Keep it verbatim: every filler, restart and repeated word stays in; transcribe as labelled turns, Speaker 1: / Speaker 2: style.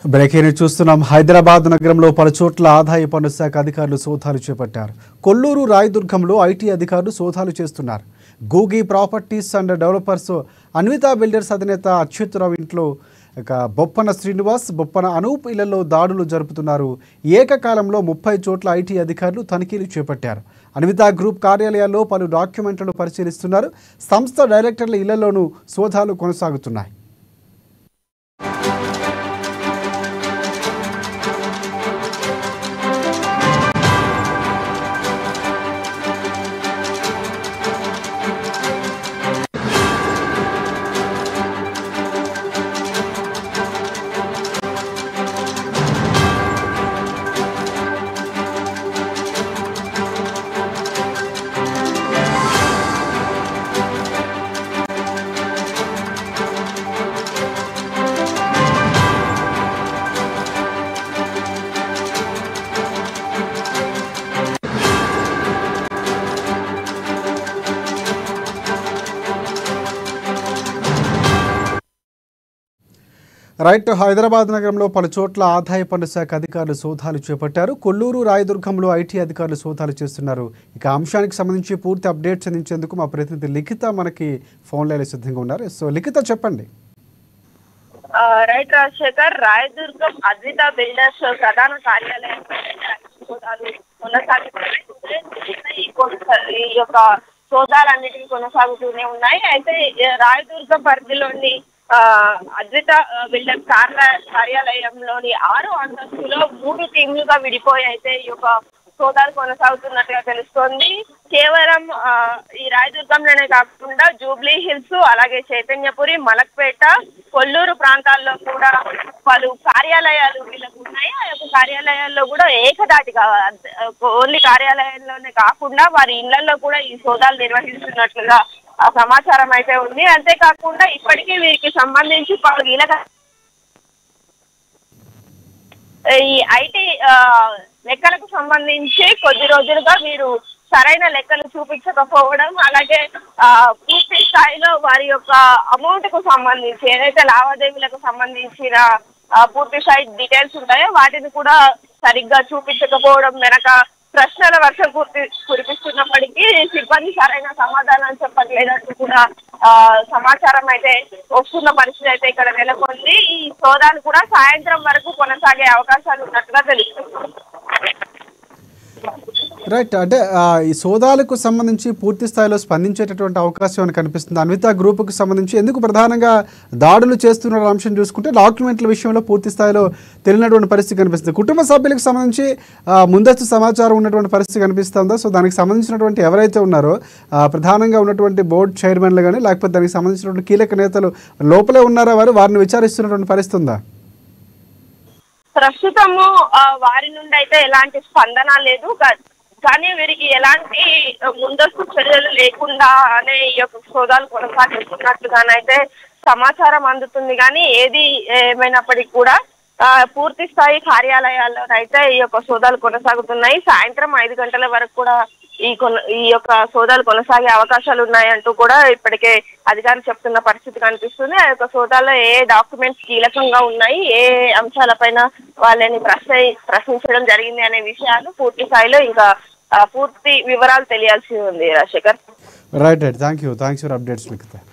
Speaker 1: Breaking చూస్తున్నాం. హైదరాబాద్ నగరంలో పలు చోట్ల ఆదాయ పన్ను శాఖ అధికారులు సోదాలు చేపట్టారు. కొల్లూరు రాయదుర్గంలో ఐటీ అధికారులు సోదాలు చేస్తున్నారు. Googi properties and developers Anvitha builders అధినేత అచ్యుతరావు ఇంట్లో ఇక బొప్పన శ్రీనివాస్, బొప్పన అనూప్ ఇళ్లలో దాడులు జరుపుతున్నారు. ఏకకాలంలో ముప్పై చోట్ల ఐటీ అధికారులు తనిఖీలు చేపట్టారు. అన్విత గ్రూప్ కార్యాలయాల్లో పలు డాక్యుమెంట్లను పరిశీలిస్తున్నారు. సంస్థ డైరెక్టర్ల ఇళ్లలోనూ సోదాలు కొనసాగుతున్నాయి. రైట్ హైదరాబాద్ నగరంలో పలు చోట్ల ఆదాయ పన్ను శాఖ అధికారులు సోదాలు చేపట్టారు. కొల్లూరు రాయదుర్గంలో ఐటీ అధికారులు సోదాలు చేస్తున్నారు. ఇక అంశానికి సంబంధించి పూర్తి అప్డేట్స్ అందించేందుకు మా ప్రతినిధి లిఖిత మనకి ఫోన్ లైన్ సిద్ధంగా ఉన్నారు. సో లిఖిత, చెప్పండి.
Speaker 2: రైట్ రాజశేఖర్, రాయదుర్గం అద్విత బిల్డర్స్ ప్రధాన కార్యాలయం సోదాలు కొనసాగుతున్నాయి. ఈ యొక్క సోదాలన్నిటికీ కొనసాగుతూనే ఉన్నాయి. అయితే రాయదుర్గం పరిధిలోని అద్విత బిల్డర్ కార్యాలయంలోని ఆరు అంతస్తులో మూడు టీంలుగా విడిపోయి అయితే ఈ యొక్క సోదాలు కొనసాగుతున్నట్టుగా తెలుస్తోంది. కేవలం ఈ రాయదుర్గంలోనే కాకుండా జూబ్లీ హిల్స్, అలాగే చైతన్యపురి, మలక్పేట, కొల్లూరు ప్రాంతాల్లో కూడా పలు కార్యాలయాలు వీళ్ళకు ఉన్నాయి. ఆ యొక్క కార్యాలయాల్లో కూడా ఏకదాటిగా ఓన్లీ కార్యాలయంలోనే కాకుండా వారి ఇళ్లలో కూడా ఈ సోదాలు నిర్వహిస్తున్నట్లుగా ఆ సమాచారం అయితే ఉంది. అంతేకాకుండా ఇప్పటికీ వీరికి సంబంధించి పలు కీలక ఈ ఐటీ లెక్కలకు సంబంధించి కొద్ది రోజులుగా వీరు సరైన లెక్కలు చూపించకపోవడం, అలాగే ఆ పూర్తి స్థాయిలో వారి యొక్క అమౌంట్ కు సంబంధించి ఏదైతే లావాదేవీలకు సంబంధించిన పూర్తి స్థాయి డీటెయిల్స్ ఉంటాయో వాటిని కూడా సరిగ్గా చూపించకపోవడం వెనక ప్రశ్నల వర్షం పూర్తి కురిపిస్తున్నప్పటికీ సిబ్బంది సరైన సమాధానం చెప్పట్లేదంటూ కూడా ఆ సమాచారం అయితే వస్తున్న పరిస్థితి అయితే ఇక్కడ నెలకొంది. ఈ సోదాలు కూడా సాయంత్రం వరకు కొనసాగే అవకాశాలు ఉన్నట్టుగా తెలుస్తుంది.
Speaker 1: రైట్, అంటే ఈ సోదాలకు సంబంధించి పూర్తి స్థాయిలో స్పందించేటటువంటి అవకాశం అని కనిపిస్తుంది. అన్విత గ్రూప్కి సంబంధించి ఎందుకు ప్రధానంగా దాడులు చేస్తున్న అంశం చూసుకుంటే డాక్యుమెంట్ల విషయంలో పూర్తి స్థాయిలో తెలియనటువంటి పరిస్థితి కనిపిస్తుంది. కుటుంబ సభ్యులకు సంబంధించి ముందస్తు సమాచారం ఉన్నటువంటి పరిస్థితి కనిపిస్తుందా? సో దానికి సంబంధించినటువంటి ఎవరైతే ఉన్నారో ప్రధానంగా ఉన్నటువంటి బోర్డు చైర్మన్లు కానీ లేకపోతే దానికి సంబంధించినటువంటి కీలక నేతలు లోపలే ఉన్నారా, వారు వారిని విచారిస్తున్నటువంటి పరిస్థితి ఉందా?
Speaker 2: ప్రస్తుతము వారి నుండి అయితే ఎలాంటి స్పందన లేదు, కానీ వీరికి ఎలాంటి ముందస్తు చర్యలు లేకుండా అనే ఈ యొక్క సోదాలు కొనసాగిస్తున్నట్లుగానైతే సమాచారం అందుతుంది. కానీ ఏది ఏమైనప్పటికీ కూడా పూర్తి స్థాయి కార్యాలయాల్లోనైతే ఈ యొక్క సోదాలు కొనసాగుతున్నాయి. సాయంత్రం ఐదు గంటల వరకు కూడా ఈ కొన ఈ యొక్క సోదాలు కొనసాగే అవకాశాలు ఉన్నాయంటూ కూడా ఇప్పటికే అధికారులు చెప్తున్న పరిస్థితి కనిపిస్తుంది. ఆ యొక్క సోదాల్లో ఏ డాక్యుమెంట్స్ కీలకంగా ఉన్నాయి, ఏ అంశాలపైన వాళ్ళని ప్రశ్న ప్రశ్నించడం జరిగింది అనే విషయాలు పూర్తి స్థాయిలో ఇంకా పూర్తి వివరాలు తెలియాల్సి ఉంది. Rajasekhar,
Speaker 1: right right thank you thanks for updates.